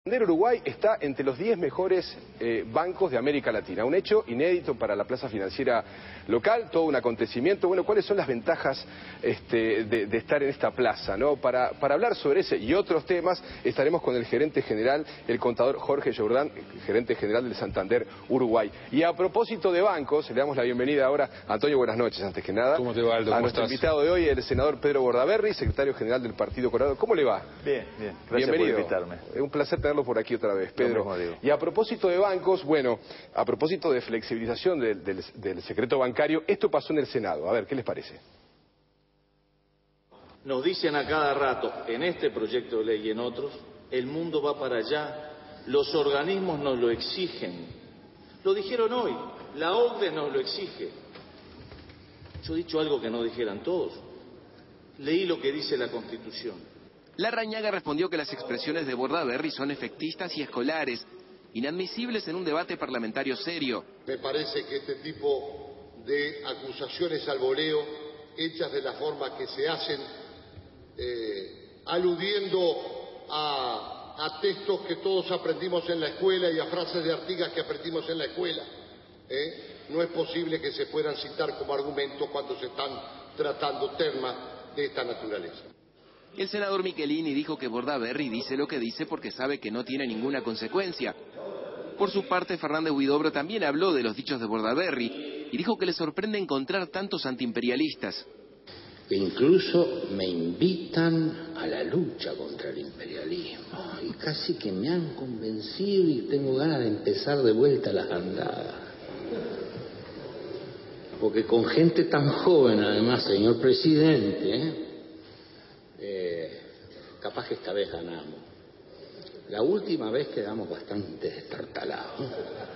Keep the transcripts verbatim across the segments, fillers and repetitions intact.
Uruguay está entre los diez mejores eh, bancos de América Latina, un hecho inédito para la plaza financiera local, todo un acontecimiento. Bueno, ¿cuáles son las ventajas este, de, de estar en esta plaza, ¿no? Para, para hablar sobre ese y otros temas estaremos con el gerente general, el contador Jorge Jordán, gerente general del Santander Uruguay. Y a propósito de bancos, le damos la bienvenida ahora, Antonio, buenas noches, antes que nada. ¿Cómo te va, Aldo? A ¿Cómo nuestro estás? invitado de hoy, el senador Pedro Bordaberry, secretario general del Partido Colorado. ¿Cómo le va? Bien, bien. Gracias Bienvenido. por invitarme. Es un placer tenerlo por aquí otra vez, Pedro. Y a propósito de bancos, bueno, a propósito de flexibilización del, del, del secreto bancario, esto pasó en el Senado. A ver, ¿qué les parece? Nos dicen a cada rato, en este proyecto de ley y en otros, el mundo va para allá, los organismos nos lo exigen. Lo dijeron hoy, la O C D E nos lo exige. Yo he dicho algo que no dijeran todos. Leí lo que dice la Constitución. Larrañaga respondió que las expresiones de Bordaberry son efectistas y escolares, inadmisibles en un debate parlamentario serio. Me parece que este tipo de acusaciones al voleo, hechas de la forma que se hacen, eh, aludiendo a, a textos que todos aprendimos en la escuela y a frases de Artigas que aprendimos en la escuela, ¿eh? no es posible que se puedan citar como argumentos cuando se están tratando temas de esta naturaleza. El senador Michelini dijo que Bordaberry dice lo que dice porque sabe que no tiene ninguna consecuencia. Por su parte, Fernández Huidobro también habló de los dichos de Bordaberry y dijo que le sorprende encontrar tantos antiimperialistas. Incluso me invitan a la lucha contra el imperialismo y casi que me han convencido y tengo ganas de empezar de vuelta las andadas. Porque con gente tan joven, además, señor presidente, ¿eh? Eh, capaz que esta vez ganamos. La última vez quedamos bastante destartalados.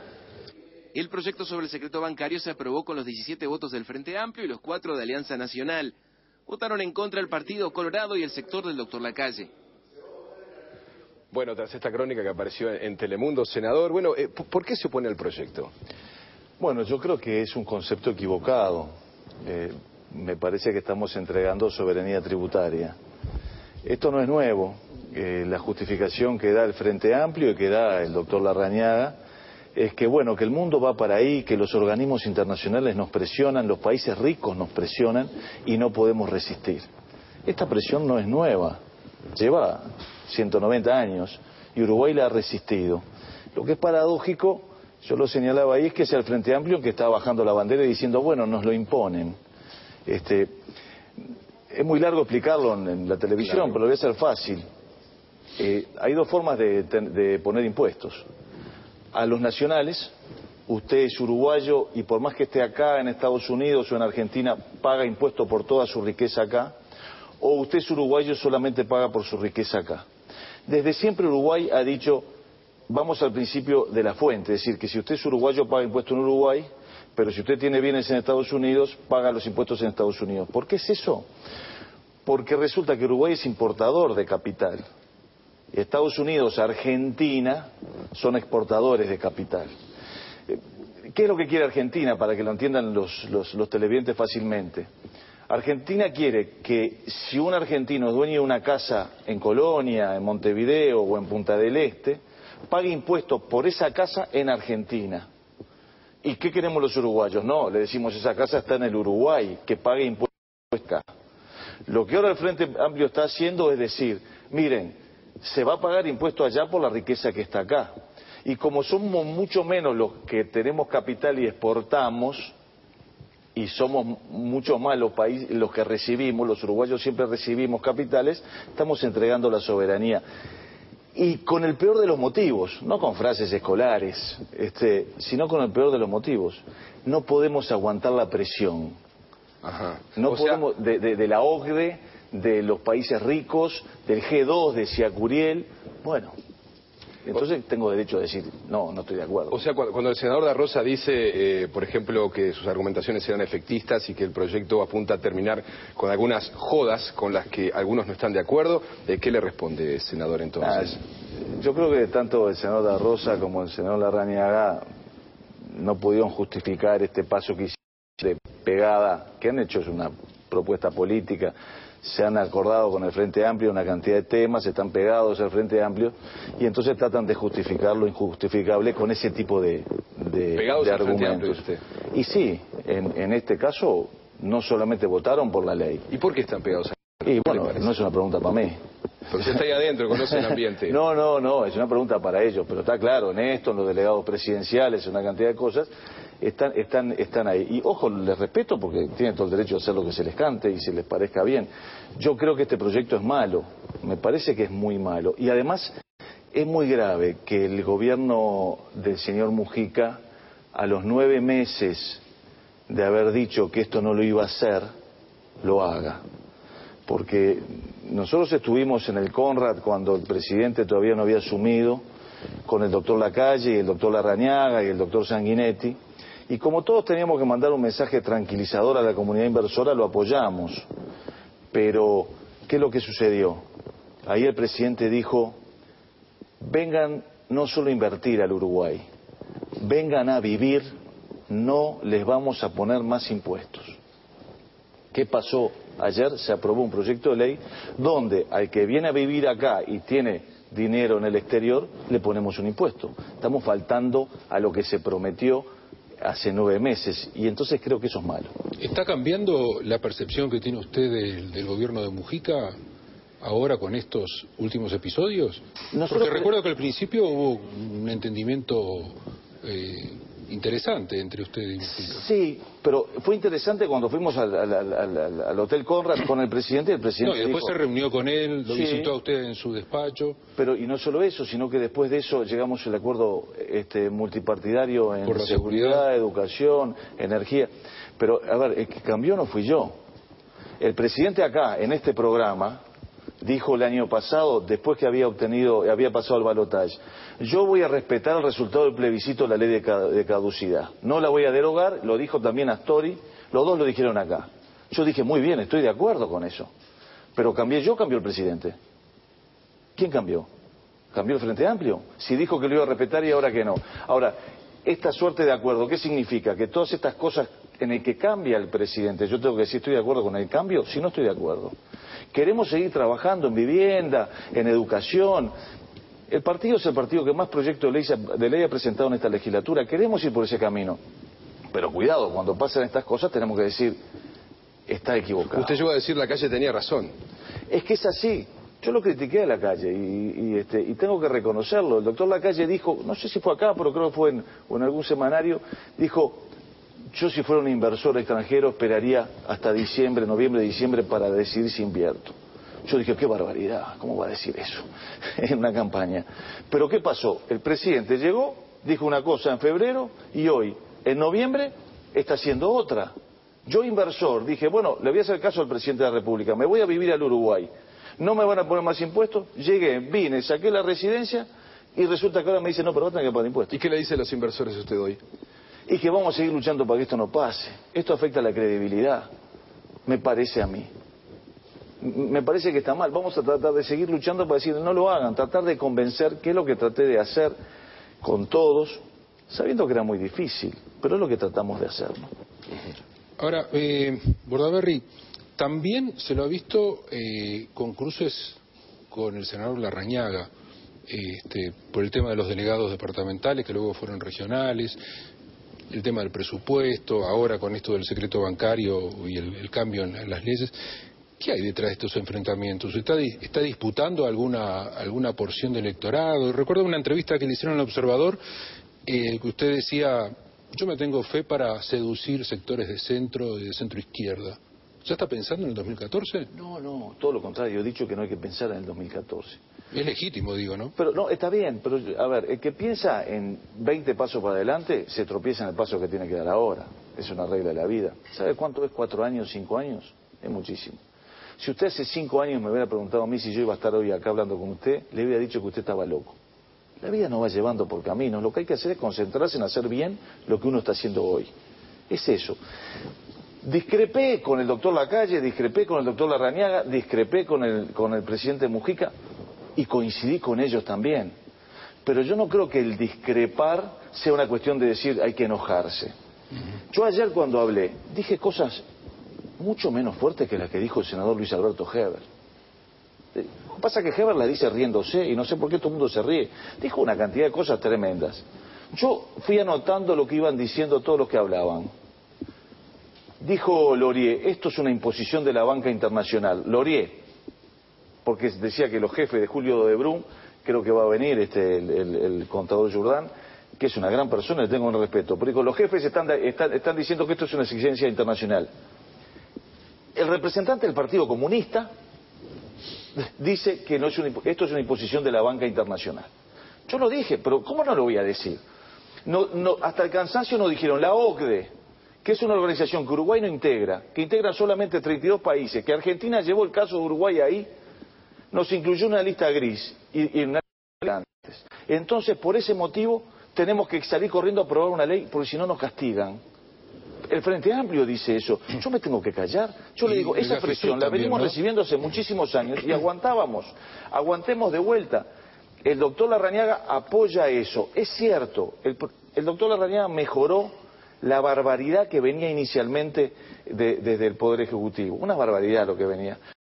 El proyecto sobre el secreto bancario se aprobó con los diecisiete votos del Frente Amplio y los cuatro de Alianza Nacional. Votaron en contra el Partido Colorado y el sector del doctor Lacalle. Bueno, tras esta crónica que apareció en Telemundo, senador, bueno, eh, ¿por qué se opone al proyecto? Bueno, yo creo que es un concepto equivocado. Eh, me parece que estamos entregando soberanía tributaria. Esto no es nuevo. Eh, la justificación que da el Frente Amplio y que da el doctor Larrañaga es que, bueno, que el mundo va para ahí, que los organismos internacionales nos presionan, los países ricos nos presionan y no podemos resistir. Esta presión no es nueva, lleva ciento noventa años y Uruguay la ha resistido. Lo que es paradójico, yo lo señalaba ahí, es que sea el Frente Amplio que está bajando la bandera y diciendo, bueno, nos lo imponen. Este, es muy largo explicarlo en, en la televisión, claro, pero lo voy a hacer fácil. Eh, hay dos formas de, de poner impuestos. A los nacionales, usted es uruguayo y por más que esté acá en Estados Unidos o en Argentina, paga impuesto por toda su riqueza acá, o usted es uruguayo y solamente paga por su riqueza acá. Desde siempre Uruguay ha dicho, vamos al principio de la fuente, es decir, que si usted es uruguayo paga impuesto en Uruguay, pero si usted tiene bienes en Estados Unidos, paga los impuestos en Estados Unidos. ¿Por qué es eso? Porque resulta que Uruguay es importador de capital. Estados Unidos, Argentina, son exportadores de capital. ¿Qué es lo que quiere Argentina, para que lo entiendan los, los, los televidentes fácilmente? Argentina quiere que si un argentino es dueño de una casa en Colonia, en Montevideo o en Punta del Este, pague impuestos por esa casa en Argentina. ¿Y qué queremos los uruguayos? No, le decimos, esa casa está en el Uruguay, que pague impuestos acá. Lo que ahora el Frente Amplio está haciendo es decir, miren, se va a pagar impuesto allá por la riqueza que está acá. Y como somos mucho menos los que tenemos capital y exportamos, y somos mucho más los países, los que recibimos, los uruguayos siempre recibimos capitales, estamos entregando la soberanía. Y con el peor de los motivos, no con frases escolares, este, sino con el peor de los motivos. No podemos aguantar la presión. Ajá. No o podemos, sea... de, de, de la O C D E, de los países ricos, del G dos, decía Curiel. Bueno, entonces tengo derecho a decir, no, no estoy de acuerdo. O sea, cuando el senador Da Rosa dice, eh, por ejemplo, que sus argumentaciones eran efectistas y que el proyecto apunta a terminar con algunas jodas con las que algunos no están de acuerdo, ¿de qué le responde, senador, entonces? Ah, yo creo que tanto el senador Da Rosa como el senador Larrañaga no pudieron justificar este paso que hicieron de pegada, que han hecho es una propuesta política. se han acordado con el Frente Amplio una cantidad de temas, están pegados al Frente Amplio y entonces tratan de justificar lo injustificable con ese tipo de, de, pegados de al Frente Amplio, argumentos. usted. Y sí, en, en este caso no solamente votaron por la ley. ¿Y por qué están pegados? Y bueno, no es una pregunta para mí. Porque usted está ahí adentro, conoce el ambiente. No, no, no, es una pregunta para ellos, pero está claro, en esto, en los delegados presidenciales, una cantidad de cosas, están, están, están ahí. Y ojo, les respeto porque tienen todo el derecho a hacer lo que se les cante y si les parezca bien. Yo creo que este proyecto es malo, me parece que es muy malo. Y además es muy grave que el gobierno del señor Mujica, a los nueve meses de haber dicho que esto no lo iba a hacer, lo haga. Porque nosotros estuvimos en el Conrad cuando el presidente todavía no había asumido, con el doctor Lacalle y el doctor Larrañaga y el doctor Sanguinetti, y como todos teníamos que mandar un mensaje tranquilizador a la comunidad inversora, lo apoyamos. Pero, ¿qué es lo que sucedió? Ahí el presidente dijo, vengan no solo a invertir al Uruguay, vengan a vivir, no les vamos a poner más impuestos. ¿Qué pasó? Ayer se aprobó un proyecto de ley donde al que viene a vivir acá y tiene dinero en el exterior, le ponemos un impuesto. Estamos faltando a lo que se prometió hace nueve meses y entonces creo que eso es malo. ¿Está cambiando la percepción que tiene usted del, del gobierno de Mujica ahora con estos últimos episodios? Nosotros Porque recuerdo que al principio hubo un entendimiento eh, interesante entre usted y Mujica. Sí, pero fue interesante cuando fuimos al, al, al, al, al Hotel Conrad con el presidente y el presidente No, y después dijo, se reunió con él, lo sí, visitó a usted en su despacho. Pero y no solo eso, sino que después de eso llegamos al acuerdo este, multipartidario en Por la seguridad, seguridad, educación, energía. Pero, a ver, el que cambió no fui yo. El presidente acá, en este programa, dijo el año pasado, después que había obtenido, había pasado el balotaje, yo voy a respetar el resultado del plebiscito de la ley de caducidad. No la voy a derogar, lo dijo también Astori, los dos lo dijeron acá. Yo dije, muy bien, estoy de acuerdo con eso. Pero cambié yo, cambió el presidente. ¿Quién cambió? ¿Cambió el Frente Amplio? Si dijo que lo iba a respetar y ahora que no. Ahora, esta suerte de acuerdo, ¿qué significa? Que todas estas cosas en el que cambia el presidente, yo tengo que decir, ¿estoy de acuerdo con el cambio? Si no estoy de acuerdo. Queremos seguir trabajando en vivienda, en educación. El partido es el partido que más proyectos de ley, de ley ha presentado en esta legislatura. Queremos ir por ese camino. Pero cuidado, cuando pasan estas cosas tenemos que decir, está equivocado. Usted llegó a decir, la calle tenía razón. Es que es así. Yo lo critiqué a Lacalle y, y, este, y tengo que reconocerlo. El doctor Lacalle dijo, no sé si fue acá, pero creo que fue en, o en algún semanario, dijo, yo si fuera un inversor extranjero esperaría hasta diciembre, noviembre, diciembre para decidir si invierto. Yo dije, qué barbaridad, ¿cómo va a decir eso en una campaña? Pero ¿qué pasó? El presidente llegó, dijo una cosa en febrero y hoy, en noviembre, está haciendo otra. Yo inversor dije, bueno, le voy a hacer caso al presidente de la República, me voy a vivir al Uruguay. No me van a poner más impuestos, llegué, vine, saqué la residencia y resulta que ahora me dicen, no, pero no tengo que pagar impuestos. ¿Y qué le dice a los inversores usted hoy? Y que vamos a seguir luchando para que esto no pase. Esto afecta a la credibilidad, me parece a mí. Me parece que está mal. Vamos a tratar de seguir luchando para decir, no lo hagan, tratar de convencer, que es lo que traté de hacer con todos, sabiendo que era muy difícil, pero es lo que tratamos de hacer, ¿no? Ahora, eh, Bordaberry, también se lo ha visto eh, con cruces con el senador Larrañaga, este, por el tema de los delegados departamentales que luego fueron regionales, el tema del presupuesto, ahora con esto del secreto bancario y el, el cambio en, en las leyes. ¿Qué hay detrás de estos enfrentamientos? ¿Está, está disputando alguna, alguna porción del electorado? Recuerdo una entrevista que le hicieron al Observador, eh, que usted decía, yo me tengo fe para seducir sectores de centro y de centro izquierda. ¿Ya está pensando en el dos mil catorce? No, no, todo lo contrario, he dicho que no hay que pensar en el dos mil catorce. Es legítimo, digo, ¿no? Pero no, está bien, pero a ver, el que piensa en veinte pasos para adelante se tropieza en el paso que tiene que dar ahora. Es una regla de la vida. ¿Sabe cuánto es cuatro años, cinco años? Es muchísimo. Si usted hace cinco años me hubiera preguntado a mí si yo iba a estar hoy acá hablando con usted, le hubiera dicho que usted estaba loco. La vida nos va llevando por caminos. Lo que hay que hacer es concentrarse en hacer bien lo que uno está haciendo hoy. Es eso. Discrepé con el doctor Lacalle, discrepé con el doctor Larrañaga, discrepé con el, con el presidente Mujica y coincidí con ellos también. Pero yo no creo que el discrepar sea una cuestión de decir hay que enojarse. Yo ayer cuando hablé dije cosas mucho menos fuertes que las que dijo el senador Luis Alberto Heber. Lo que pasa es que Heber la dice riéndose, y no sé por qué todo el mundo se ríe. Dijo una cantidad de cosas tremendas. Yo fui anotando lo que iban diciendo todos los que hablaban. Dijo Laurier, esto es una imposición de la banca internacional. Laurier, porque decía que los jefes de Julio de Brum, creo que va a venir este, el, el, el contador Jourdan, que es una gran persona, le tengo un respeto, pero dijo, los jefes están, están, están diciendo que esto es una exigencia internacional. El representante del Partido Comunista dice que no es una, esto es una imposición de la banca internacional. Yo lo dije, pero ¿cómo no lo voy a decir? No, no, hasta el cansancio nos dijeron, la O C D E, que es una organización que Uruguay no integra, que integra solamente treinta y dos países, que Argentina llevó el caso de Uruguay ahí, nos incluyó en una lista gris y, y en una lista antes. Entonces, por ese motivo, tenemos que salir corriendo a aprobar una ley, porque si no nos castigan. El Frente Amplio dice eso. Yo me tengo que callar. Yo le digo, esa presión la venimos recibiendo hace muchísimos años y aguantábamos. Aguantemos de vuelta. El doctor Larrañaga apoya eso. Es cierto, el, el doctor Larrañaga mejoró la barbaridad que venía inicialmente de, desde el Poder Ejecutivo. Una barbaridad lo que venía.